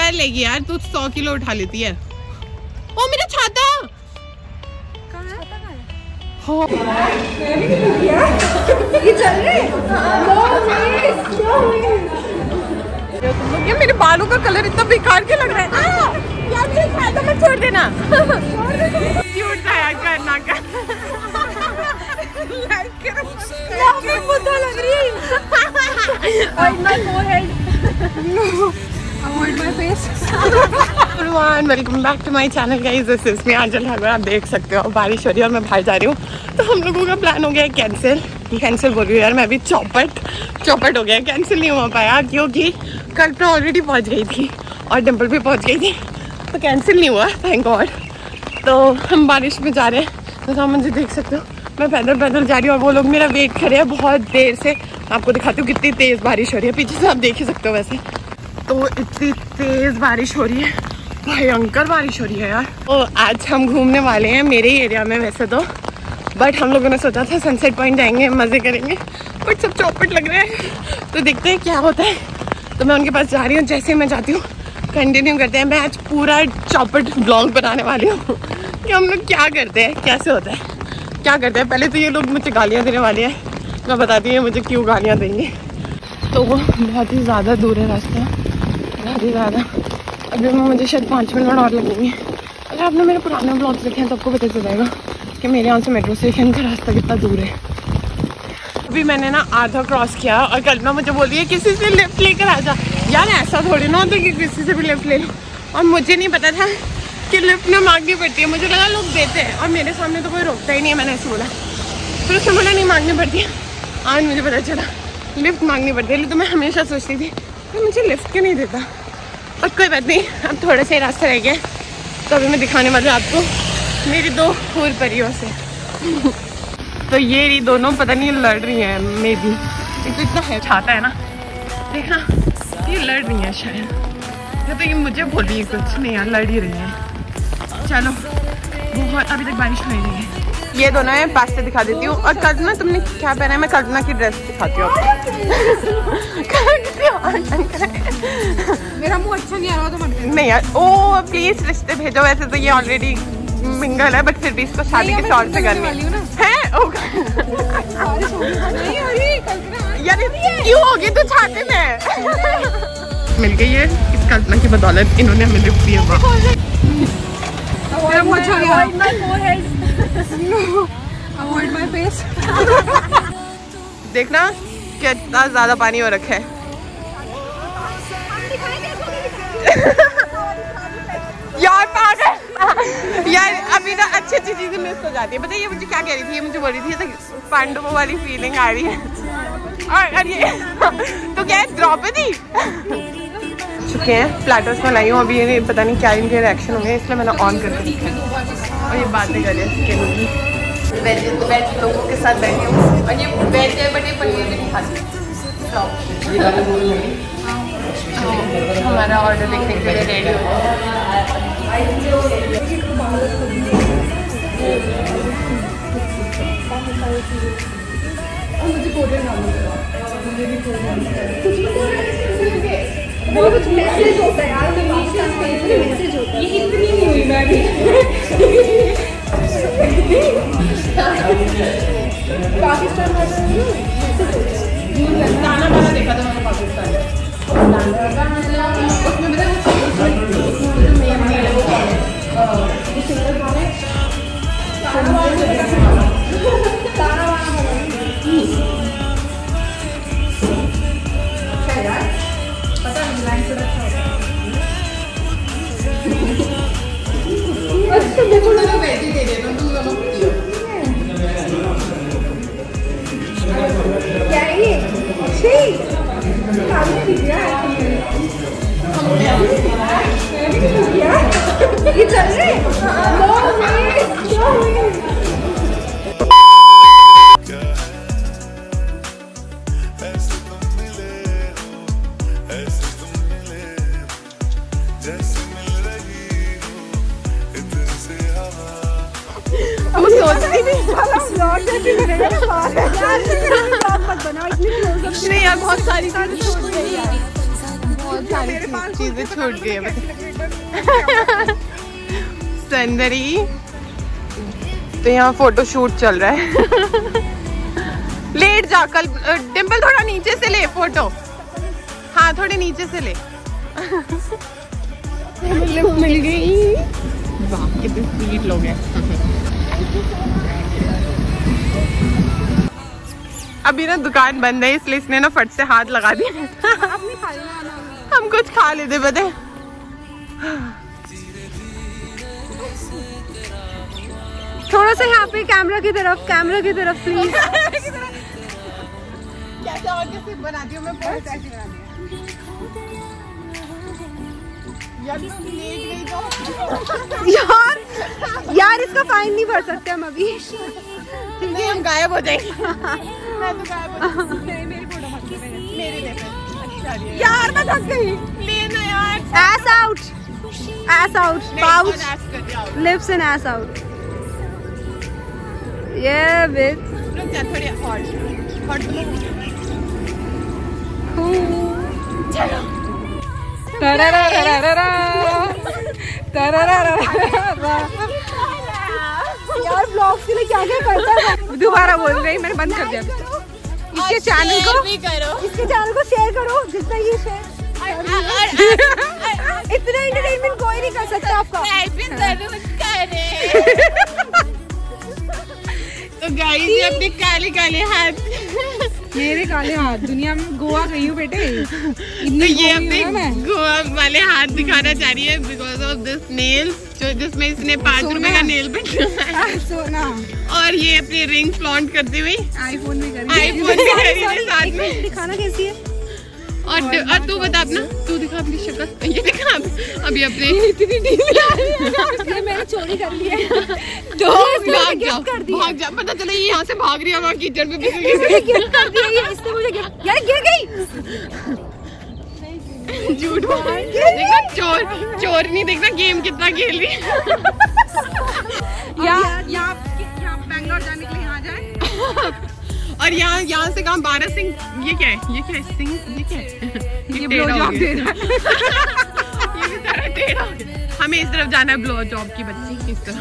कर लेगी यार, तू 100 किलो उठा लेती है। ओ मेरा छाता ये मेरे बालों का कलर इतना बेकार क्यों लग रहा है? यार मेरा छाता मत छोड़ देना। क्यूट था यार करना का। लग रही है। Welcome back to my channel guys, this is me Aanchal Thakur. आप देख सकते हो बारिश हो रही है और मैं बाहर जा रही हूँ, तो हम लोगों का प्लान हो गया है कैंसिल बोल रही हूँ यार, मैं अभी चौपट हो गया, कैंसिल नहीं हो पाया क्योंकि कल्पना ऑलरेडी पहुँच गई थी और डिम्पल भी पहुँच गई थी, तो कैंसिल नहीं हुआ थैंक गॉड। तो हम बारिश में जा रहे हैं, तो आप मुझे देख सकते हो मैं पैदल जा रही हूँ और वो लोग मेरा वेट कर रहे हैं बहुत देर से। आपको दिखाती हूँ कितनी तेज़ बारिश हो रही है, पीछे से आप देख ही सकते हो। वैसे तो इतनी तेज़ बारिश हो रही है, भयंकर बारिश हो रही है यार। तो आज हम घूमने वाले हैं मेरे ही एरिया में वैसे तो, बट हम लोगों ने सोचा था सनसेट पॉइंट जाएंगे, मज़े करेंगे, बट सब चौपट लग रहा है, तो देखते हैं क्या होता है। तो मैं उनके पास जा रही हूँ, जैसे मैं जाती हूँ कंटिन्यू करते हैं। मैं आज पूरा चौपट ब्लॉग बनाने वाली हूँ कि हम लोग क्या करते हैं, कैसे होता है, क्या करते हैं। पहले तो ये लोग मुझे गालियाँ देने वाले हैं, मैं बताती हूँ मुझे क्यों गालियाँ देंगे। तो वो बहुत ही ज़्यादा दूर है रास्ता, बहुत ही ज़्यादा। अभी मुझे शायद 5 मिनट और लगेंगे। अगर आपने मेरे पुराने ब्लॉग्स देखे हैं तो आपको पता चल जाएगा कि मेरे यहाँ से मेट्रो स्टेशन का रास्ता कितना दूर है। अभी मैंने ना आधा क्रॉस किया और कल्पना मुझे बोल रही है किसी से लिफ्ट लेकर आ जा। यार ऐसा थोड़ी ना होता कि किसी से भी लिफ्ट ले लो, और मुझे नहीं पता था कि लिफ्ट में मांगनी पड़ती है, मुझे लगा लोग देते हैं और मेरे सामने तो कोई रोकता ही नहीं है। मैंने ऐसे बोला, फिर उसने बोला नहीं मांगनी पड़ती है। आज मुझे पता चला लिफ्ट मांगनी पड़ती है, तो मैं हमेशा सोचती थी कि मुझे लिफ्ट क्यों नहीं देता। और कोई बात नहीं, अब थोड़ा सा ही रास्ता रह गया, तो अभी मैं दिखाने वाली हूँ आपको मेरी 2 हूर परियों से। तो ये दोनों पता नहीं लड़ रही हैं, मे भी तो इतना है छाता है ना, देखना ये लड़ रही हैं शायद, या तो ये मुझे बोल रही है कुछ नहीं यार, लड़ ही रही है। चलो बहुत अभी तक बारिश हो रही है। ये दोनों है, पास से दिखा देती हूँ। और कल्पना तुमने क्या पहना है? मैं कल्पना की ड्रेस दिखाती हूँ आपको। मेरा मुंह अच्छा नहीं आ रहा तो नहीं यार, ओ प्लीज रिश्ते भेजो। वैसे तो ये ऑलरेडी मिंगल है, बट फिर भी इसको शादी के तौर से करनी है। यार क्यों होगी तू छाते में? मिल गई है इस कल्पना की बदौलत, इन्होंने हमें लिफ्ट दिया। Avoid my face. देखना कितना ज्यादा पानी हो रखा है। यार पागल यार, अभी ना अच्छी चीजें मिस हो जाती है। बताइए मुझे क्या कह रही थी? ये मुझे बोल रही थी तो पांडवों वाली फीलिंग आ रही है। और ये तो क्या है, द्रौपदी चुके हैं प्लेटर्स में लाई हूँ अभी। ये पता नहीं क्या इनके रिएक्शन होंगे, इसलिए मैंने ऑन करके रखा है और ये बातें कर रहे हैं। वेज लोगों के साथ बैठी हूँ और ये वेज है बट ये पनीर भी नहीं खाती। हमारा ऑर्डर देखने के लिए रेडी हो गया। मुझे कोरियन कुछ मैसेज होता है यार, मैसेज होता है। ये इतनी नहीं हुई मैं भी पाकिस्तान गाना वाला देखा था मैंने पाकिस्तान उसमें ये चल रहे नहीं यार, बहुत सारी सारी चीजें छूट गई है। सुंदरी तो यहाँ फोटो शूट चल रहा है। लेट जा कल। डिम्पल थोड़ा नीचे से ले फोटो। हाँ थोड़े नीचे से ले। लिफ्ट मिल गई। वाह कितने स्वीट लोग हैं। अभी ना दुकान बंद है इसलिए इसने ना फट से हाथ लगा दिया। हम कुछ खा लेते बता। थोड़ा सा यहाँ पे कैमरा की तरफ प्लीज। कैसे और कैसे बनाती हूँ मैं बहुत ऐसी बनाती हूँ। यार इसका फाइन नहीं भर सकते हम अभी। नहीं हम गायब हो जाएंगे। मैं तो गायब हो जाऊंगी। मेरी ले यार मैं थक गई। लेना यार। Ass out, pouch, lips and ass out. Yeah, bitch. रुक जा थोड़ी हॉट चलो। यार ब्लॉग्स के लिए क्या क्या करता है। दोबारा बोल रही मैंने बंद कर दिया। इसके चैनल को शेयर करो जितना ये शेयर। इतना एंटरटेनमेंट कोई नहीं कर सकता आपका। तो गाइस ये अपने काले काले हाथ। मेरे काले हाथ दुनिया में गोवा गई हूँ बेटे। तो ये अपने गोवा वाले हाथ दिखाना चाह रही है बिकॉज ऑफ दिस नेल्स जिसमें इसने 5 रुपए का नेल पेंट सोना। और ये अपनी रिंग फ्लॉन्ट करते हुए आईफोन भी कर रही है साथ में। दिखाना कैसी है। और तू बता अपना। तू दिखा अपनी शक्ल। ये दिखा अभी अपने। ये मैंने चोरी कर ली है। तो भाग जा पता चला ये यहाँ से भाग रही है वहाँ कीचड़ में गिफ्ट कर दिया ये इसने मुझे गिफ्ट। यार गिर गई। झूठ देखना चोर नहीं देखना गेम कितना खेल रही है। यहाँ बैंगलोर जाने के लिए यहाँ जाए। और यहाँ से कहाँ 12 सिंह। ये क्या है सिंह। ये क्या है। ये ब्लो जॉब दे रहा है। ये भी सारा टेढ़ा हो गया। हमें इस तरफ जाना है ब्लो जॉब की बच्ची किस तरफ।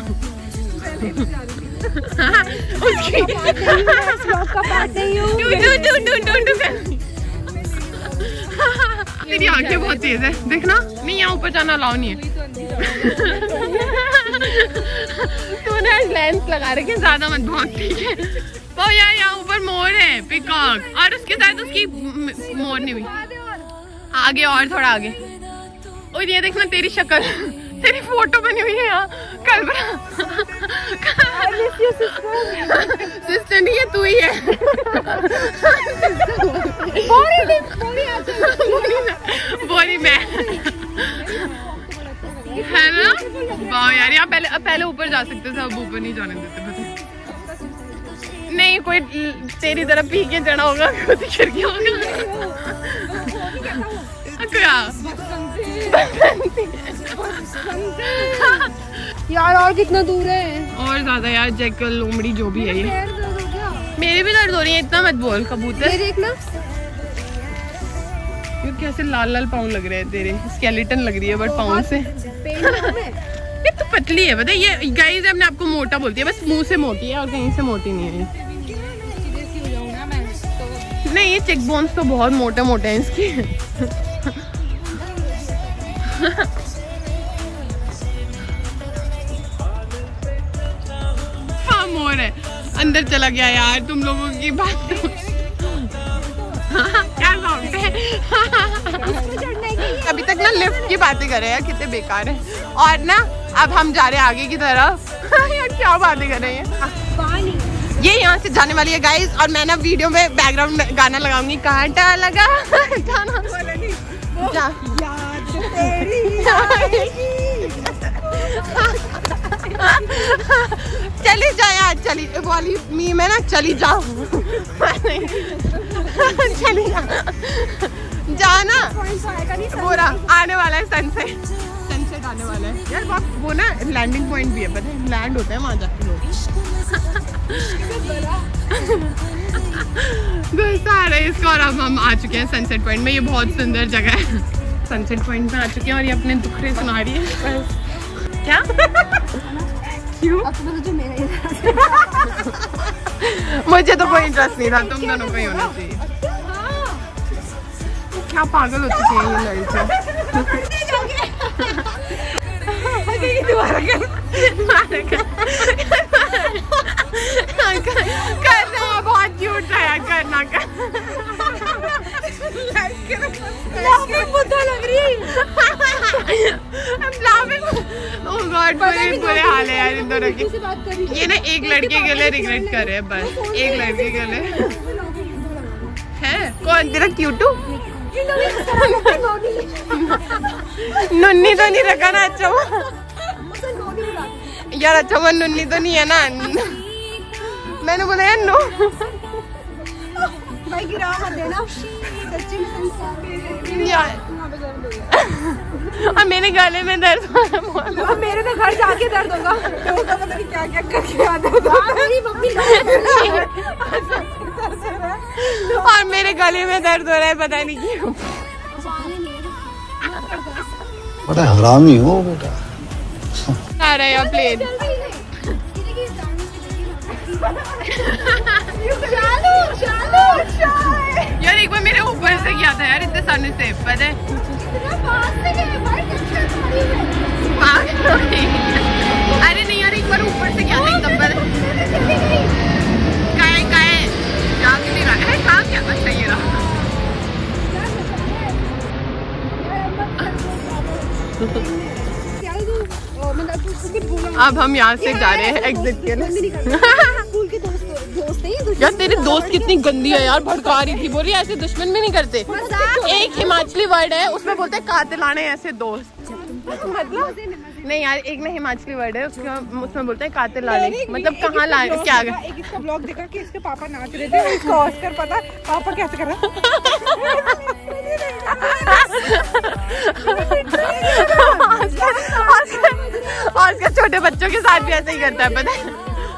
तेरी आंखें बहुत तेज है देखना। नहीं यहाँ ऊपर जाना अलाउ नहीं है। तूने लेंस लगा रखे ज्यादा मत भाग ठीक है। वो यार यहाँ ऊपर मोर है पिकॉक और उसके साथ उसकी मोर नहीं हुई। आगे और थोड़ा आगे। और ये देखना तेरी शक्ल तेरी फोटो बनी हुई है यहाँ कल्पना। सिस्टर नहीं है तू ही है। बोली मैं है ना। वाह यार यहाँ पहले ऊपर जा सकते थे अब ऊपर नहीं जाने देते पता नहीं। कोई तेरी तरफ पी के चढ़ा होगा खुद गिर गया होगा। क्या यार और कितना दूर है। और ज्यादा यार जैकल लोमड़ी जो भी है ये। मेरे भी दर्द हो रही है इतना मत बोल कबूतर। ये देखना ये कैसे लाल लाल पाँव लग रहे हैं तेरे। स्केलेटन लग रही है बट पाँव से। ये तो पतली है पता ये गाइस अपने आपको मोटा बोलती है बस मुंह से मोटी है और कहीं से मोटी नहीं है। नहीं ये चेक बोन्स तो बहुत मोटे मोटे हैं इसके। हाँ मोर है अंदर चला गया यार तुम लोगों की बात तो। क्या शौक है। अभी तक ना लिफ्ट की बातें कर रहे हैं कितने बेकार है। और ना अब हम जा रहे हैं आगे की तरफ। यार क्या बातें कर रहे हैं। ये यहाँ से जाने वाली है गाइस और मैं ना वीडियो में बैकग्राउंड में गाना लगाऊंगी। कांटा लगा जाना जा। चली जा यार चली वाली मी में ना चली जाओ। चली जा जाना पूरा आने वाला है सनसेट आने वाला है यार। वो ना लैंडिंग पॉइंट भी है पता है लैंड होता है वहाँ जाके लोग। गुस्सा आ रहा है इसका। और अब हम आ चुके हैं सनसेट पॉइंट में। ये बहुत सुंदर जगह है। सनसेट पॉइंट में आ चुके हैं और ये अपने दुखड़े सुना रही है बस। क्या क्यों? मुझे तो कोई इंटरेस्ट नहीं था, तुम दोनों को ही होना चाहिए। क्या पागल हो चुकी है ये लड़कियां। करना बहुत क्यूट था यार, करना लग रही है। बुरे हाल है यार इन दोनों की। ये ना एक लड़के के लिए रिग्रेट कर रहे हैं बस, एक लड़के के लिए। है कौन तेरा क्यूटू? नुन्नी तो नहीं रखा ना? अच्छा यार, अच्छा वो नुन्नी तो नहीं है ना? मैंने बोला यार नो भाई गिरा मत देना यार। और मेरे गले में दर्द हो रहा है। मेरे तो घर जाके दर्द होगा। पता नहीं क्या क्या करके आता है। और मेरे गले में दर्द हो रहा है, पता नहीं क्यों। बड़ा हरामी हो बेटा। आ रहा है यार प्लेन। यार एक बार मेरे ऊपर से किया था यार, इतने सामने से पता है। अरे नहीं यार, एक बार ऊपर से किया था एकदम। कहाँ क्या? अच्छा ये रहा। अब हम यहाँ से जा रहे हैं एग्जिट के लिए। यार तेरे दोस्त कितनी गंदी है यार, भड़का रही थी, बोल रही ऐसे दुश्मन भी नहीं करते। एक हिमाचली वर्ड है उसमें बोलते हैं कातिलाने ऐसे दोस्त। मतलब नहीं यार, एक ना हिमाचली वर्ड है उसमें बोलते हैं कातिलाने, मतलब कहाँ लाने क्या। एक इसका ब्लॉग देखा कि इसके पापा नाच रहे थे, इसको ऑस्कर पता पापा कैसे कर रहा। ऑस्कर छोटे बच्चों के साथ भी ऐसे ही करता है पता है।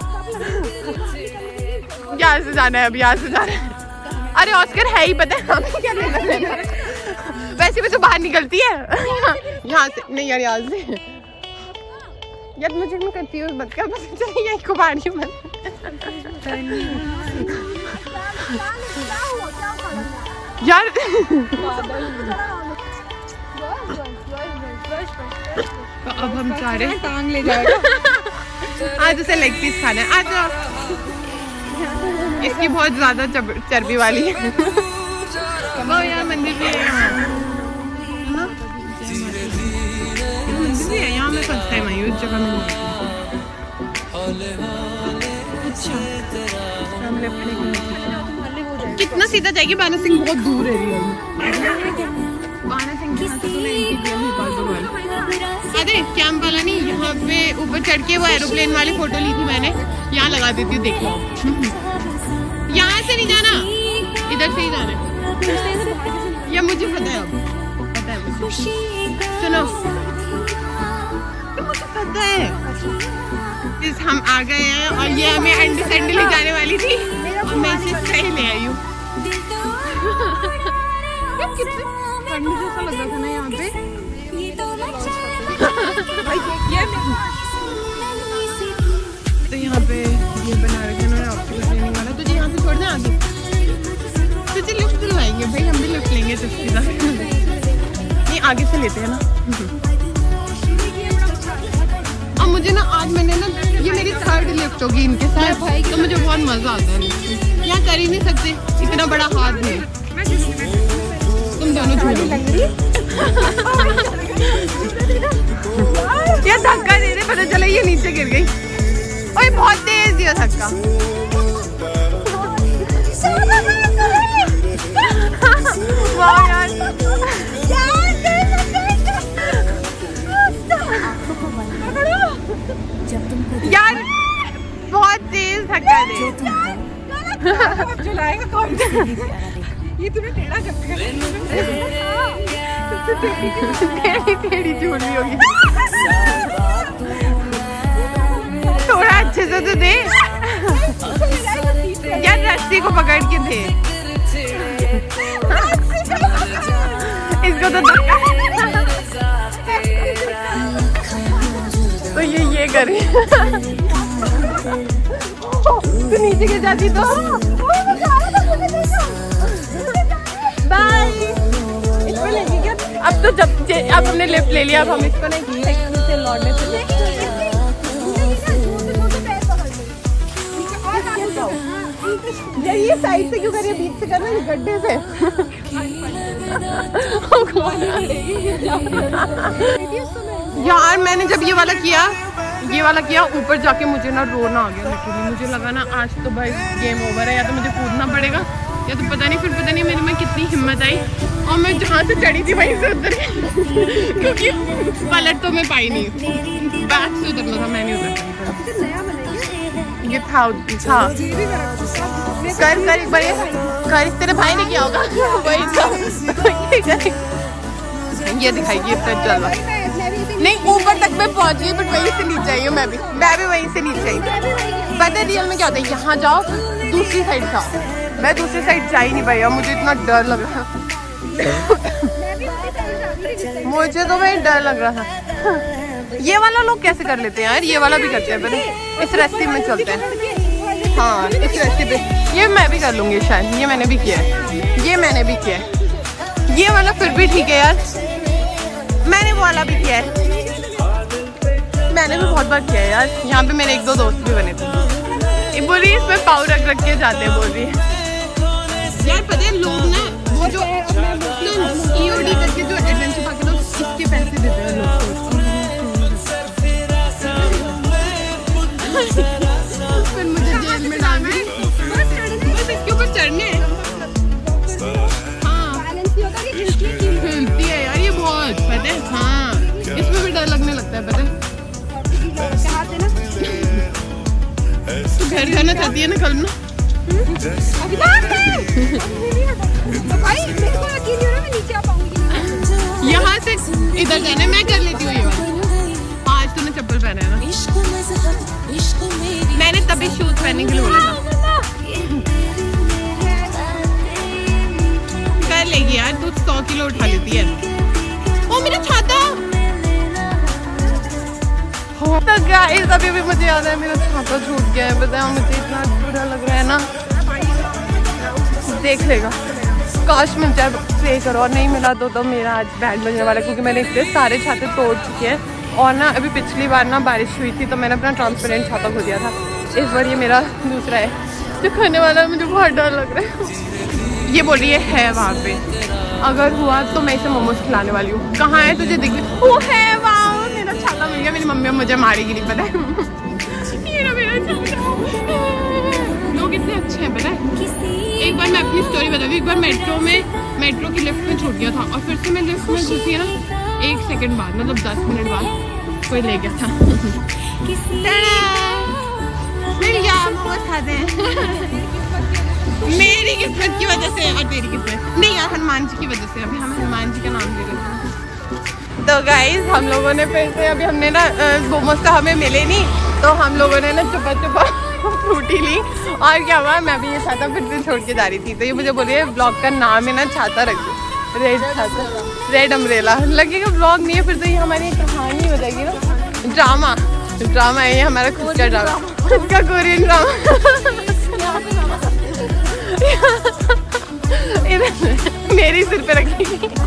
यहाँ से जाना है, अब यहाँ से जाना है। अरे ऑस्कर है ही पता है, हमें क्या लेना देना। वैसे भी तो बाहर निकलती है यहाँ से। नहीं यार यहाँ से यार, मुझे मैं करती हूँ मत कर, बस यही कुमारी मत यार। तो अब हम जा रहे हैं, टांग ले जाएगा। आज उसे लेग पीस खाना है। आज इसकी बहुत ज्यादा चर्बी वाली है। वो यार मंदिर भी है यहाँ, मंदिर भी है यहाँ। मैं फर्स्ट टाइम आई हूँ इस जगह में। अच्छा कितना सीधा जाएगी? बाना सिंह बहुत दूर है। बाना सिंह अरे कैंप वाला नहीं, यहाँ पे ऊपर चढ़ के वो एरोप्लेन वाली फोटो ली थी मैंने। यहाँ लगा देती हूँ, देख लो। यहाँ से नहीं जाना, इधर से ही जाना है। या मुझे पता है, अब पता है मुझे। सुनो मुझे पता है। हम आ गए हैं और ये हमें अंडे संडे ले जाने वाली थी और मैं इसे सही ले आई हूँ। कितने ठंड जैसा लग रहा था ना यहाँ पे। तो यहाँ पे ये बना रखे हैं ऑप्टिकल ट्रेनिंग वाला। तुझे यहाँ से छोड़ना आगे, तुझे लिफ्ट दिलवाएंगे भाई, हम भी लिफ्ट लेंगे तुझकी तरह। नहीं आगे से लेते हैं ना। और मुझे ना आज मैंने ना, ये मेरी थर्ड लिफ्ट होगी इनके साथ, तो मुझे बहुत मजा आता है। यहाँ कर ही नहीं सकते, इतना बड़ा हाथ नहीं। तुम दोनों झूलो। ये धक्का दे रहे, पता चला ये नीचे गिर गई। ओए बहुत तेज दिया धक्का। वाह यार, यार बहुत तेज धक्का दे। चलाएगा कौन? ये तूने टेढ़ा कर दिया। टेढ़ी झूल रही होगी। थोड़ा अच्छे से तो दे यार, रस्सी को पकड़ के दे। इसको तो तो ये कर रही तो नीचे गिर जाती तो बाय। इसको लेंगे क्या? अब तो अब हमने लिफ्ट ले लिया, अब हम इसको नहीं लौटने से ये साइड से क्यों करिए, बीच से करना, गड्ढे से। यार मैंने जब ये वाला किया ऊपर जाके मुझे ना रोना आ गया लिटरली। मुझे लगा ना आज तो भाई गेम ओवर है, या तो मुझे कूदना पड़ेगा या तो पता नहीं मेरे में कितनी हिम्मत आई और मैं जहाँ से चढ़ी थी वहीं से उतर गई क्योंकि पलट तो मैं पाई नहीं, बैक से उतरना था, मैं नहीं उतर पाई। ये था कर एक बार कर, तेरे भाई ने किया होगा वही ये दिखाएगी चल नहीं ऊपर तक मैं पहुंची बट वहीं से नीचे आई हूँ। मैं भी वहीं से नीचे आई। पता है रियल में क्या होता है, यहाँ जाओ दूसरी साइड जाओ, मैं दूसरी साइड जा ही नहीं पाई, मुझे इतना डर लग रहा मुझे तो भाई डर लग रहा था। ये वाला लोग कैसे कर लेते हैं यार, ये वाला भी करते हैं पता, इस रास्ते में चलते हैं। हाँ इस रास्ते पे ये मैं भी कर लूंगी शायद, ये मैंने भी किया है, ये वाला फिर भी ठीक है यार, मैंने वो वाला भी किया है, मैंने भी बहुत बार किया है यार। यहाँ पे मेरे 1-2 दोस्त भी बने थे। ये बोल रही है इसमें पाव रख के जाते हैं, बोल रही है यार। पता है लोग ना वो जो EOD करके जो एडवेंचर पार्क है इसके पैसे देते हैं लोग, फिर मुझे जेल में डाल दी। बस इसके ऊपर चढ़ने हैं। हाँ हिलती है यार ये बहुत, पता है। हाँ इसमें भी डर लगने लगता है पता है। घर जाना चाहती है ना कल ना, यहाँ से इधर जाना है, मैं कर लेती हूँ ये बात। आज तूने चप्पल पहना है ना, मैंने तभी शूज पहनने के लिए बोला था। कर लेगी यार तू, 100 किलो उठा लेती है। ओ मेरा छाता। तो गाइस अभी भी मुझे याद है मेरा छाता छूट गया है, बताओ मुझे इतना बुरा लग रहा है ना। देख लेगा, काश मिल जाए, प्रे करो, और नहीं मिला तो मेरा आज बैंड बजने वाला है क्योंकि मैंने इतने सारे छाते तोड़ चुके हैं। और ना अभी पिछली बार ना बारिश हुई थी तो मैंने अपना ट्रांसपेरेंट छाता खो दिया था, इस बार ये मेरा दूसरा है जो खाने वाला है। मुझे बहुत डर लग रहा है। ये बोल रही है वहाँ पे, अगर हुआ तो मैं इसे मोमोज खिलाने वाली हूँ। कहाँ है तुझे दिख? वो है वहाँ, मेरा छाता मिल गया। मेरी मम्मी मुझे मारेगी नहीं पता है। ये ना मेरा छाता। लोग इतने अच्छे हैं पता है। एक बार मैं अपनी स्टोरी बता दूँ, एक बार मेट्रो की लिफ्ट में छूट गया था और फिर से मैं लिफ्ट में घुसी है ना 1 सेकंड बाद, मतलब 10 मिनट बाद कोई ले गया था। मिल गया, मोमोज खाते हैं। मेरी किस्मत की वजह से और तेरी किस्मत नहीं यार, हनुमान जी की वजह से। अभी हम हनुमान जी का नाम ले रहे हैं। तो गाइस हम लोगों ने फिर से अभी हमने ना मोमोज तो हमें मिले नहीं, तो हम लोगों ने ना चुपा फ्रूटी ली। और क्या हुआ, मैं भी ये छाता फिर से छोड़ के जा रही थी तो ये मुझे बोलिए ब्लॉग का नाम है ना छाता रख दो, रेड छाता, रेड अम्ब्रेला। लगेगा ब्लॉग नहीं है फिर तो ये हमारी कहानी हो जाएगी ना, ड्रामा है ये हमारा खुद का ड्रामा, खुद का कोरियन ड्रामा। मेरी सिर पे रखी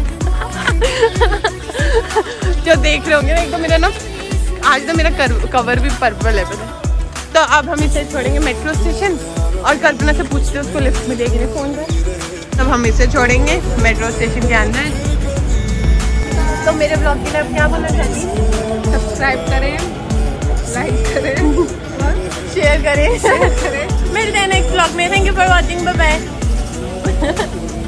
जो देख रहे होंगे ना, एक तो मेरा ना आज तो मेरा कवर भी पर्पल है पता। तो अब हम इसे छोड़ेंगे मेट्रो स्टेशन और कल्पना से पूछते हैं उसको लिफ्ट मिलेगी नहीं फोन पर। तब हम इसे छोड़ेंगे मेट्रो स्टेशन के अंदर। तो मेरे ब्लॉग के लिए अब क्या बोलना चाहिए? सब्सक्राइब करें, लाइक करें, शेयर करें। मिलते हैं नेक्स्ट ब्लॉग में। Thank you for watching, bye bye.